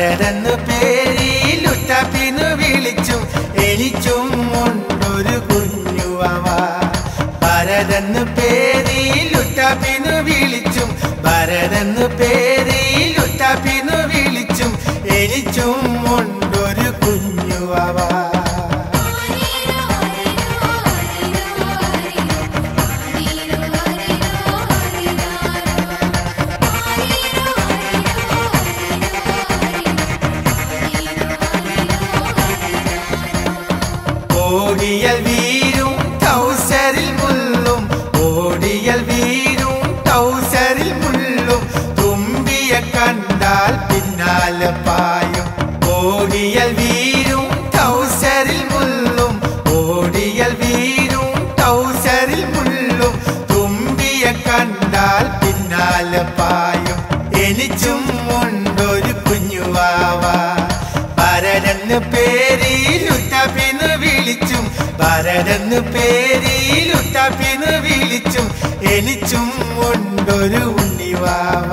ഭരതെന്ന് പേരിലുട്ടാപ്പിന്ന് വിളിച്ചും എനിച്ചും ഉണ്ടൊരു കുഞ്ഞുവാവ. ഭരതെന്ന് പേരിലുട്ടാപ്പിന്ന് വിളിച്ചും ഭരതെന്ന് പേരിലുട്ടാപ്പിന്ന് വിളിച്ചും എനിച്ചും ഉണ്ടൊരു കുഞ്ഞുവാവ. ഓടിയൽ വീരും ടൗസറിൽ മുള്ളും ഓടിയൽ വീരും ടൗസറിൽ മുള്ളും തുമ്പിയെ കണ്ടാൽ പിന്നാലെ പായും. ഓടിയൽ വീരും ടൗസറിൽ മുള്ളും ഓടിയൽ വീരും ടൗസറിൽ മുള്ളും തുമ്പിയെ കണ്ടാൽ പിന്നാലെ പായും. എനിച്ചും ഉണ്ടൊരു കുഞ്ഞുവാവ. ഭരതെന്ന് പേരിലുട്ടാപ്പിന്ന് വിളിച്ചും ഭരതെന്ന് പേരിലുട്ടാപ്പിന്ന് വിളിച്ചും എനിച്ചും ഉണ്ടൊരു ഉണ്ണിവാവ.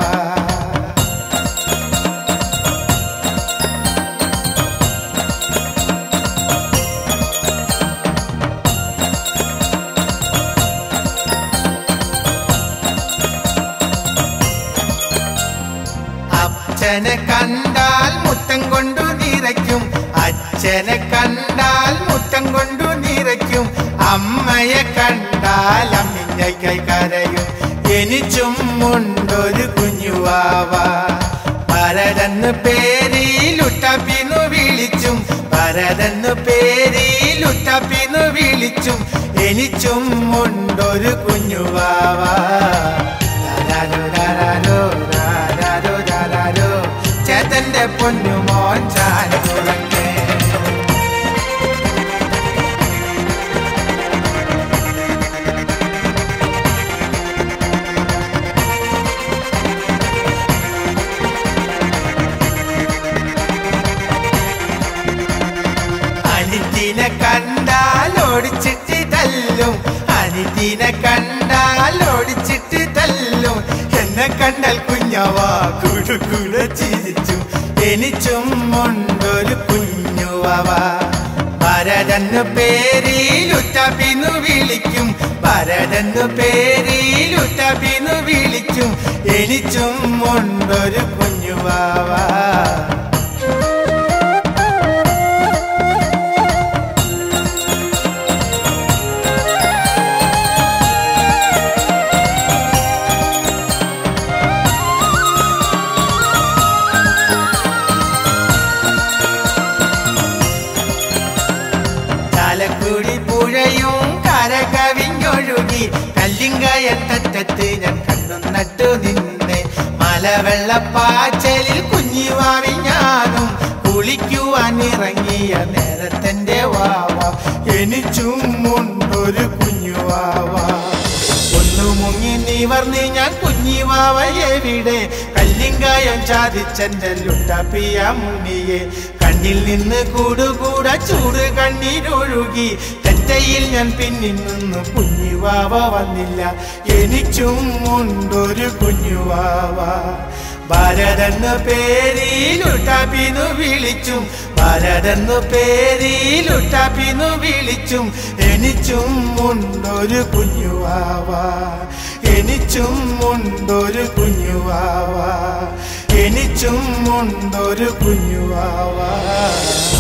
അച്ഛനെ കണ്ടാൽ മുത്തം കൊണ്ടു നിറയ്ക്കും അച്ഛനെ കണ്ടാൽ മുത്തം കൊണ്ടു നിറയ്ക്കും. അമ്മയെ കണ്ടാൽ അമ്മിഞ്ഞൈ കരയും. എനിച്ചും ഉണ്ടൊരു കുഞ്ഞുവാവ. ഭരതെന്ന് പേരിലുട്ടാപ്പിന്നു വിളിച്ചും ഭരതെന്ന് പേരിലുട്ടാപ്പിന്നു വിളിച്ചും എനിച്ചും ഉണ്ടൊരു കുഞ്ഞുവാവ. ചേതന്റെ പൊന്നുമോൻ ചാലുറങ്ങേ. അനിത്തിനെ കണ്ടാൽ ഓടിച്ചിട്ട് തല്ലും അനിത്തിനെ കണ്ടാൽ ഓടിച്ചിട്ട് തല്ലും. എന്നെ കണ്ടാൽ കുഞ്ഞവാ കുടുകുട ചിരിച്ചു. എനിച്ചും ഉണ്ടൊരു കുഞ്ഞുവാവ. ഭരതെന്ന് പേരിലുട്ടാപ്പിന്നു വിളിക്കും ഭരതെന്ന് പേരിലുട്ടാപ്പിന്നു വിളിക്കും എനിച്ചും ഉണ്ടൊരു കുഞ്ഞുവാവ. ചാലക്കുടി പുഴയും കരകവിഞ്ഞൊഴുകി കല്ലിങ്കയറ്റത്ത് ഞാൻ കണ്ടു നട്ടു നിന്നെ. മലവെള്ളപ്പാച്ചലിൽ കുഞ്ഞിവാവി ഞാനും കുളിക്കുവാൻ ഇറങ്ങിയ നേരത്തെന്റെ വാവ. എനിച്ചും ഉണ്ടൊരു കുഞ്ഞുവാവ. ഒന്നു മുങ്ങി നിവർന്ന് ഞാൻ കുഞ്ഞിവാവ എവിടെ. കല്ലിങ്കായം ചാദിച്ചെന്റെ ലുട്ടാപ്പിയ മുനിയെ. കണ്ണിൽ നിന്ന് കൂടുകൂട ചൂട് കണ്ണീരൊഴുകി. തെറ്റയിൽ ഞാൻ പിന്നിൽ നിന്ന് കുഞ്ഞുവാവ വന്നില്ല. എനിച്ചും ഉണ്ടൊരു കുഞ്ഞുവാവ. ഭരതെന്ന് പേരിലുട്ടാപ്പിന്നു വിളിച്ചും ഭരതെന്ന് പേരിലുട്ടാപ്പിന്നു വിളിച്ചും എനിച്ചും ഉണ്ടൊരു കുഞ്ഞുവാവ. എനിച്ചും ഉണ്ടൊരു കുഞ്ഞുവാവ. എനിച്ചും ഉണ്ടൊരു കുഞ്ഞുവാവ.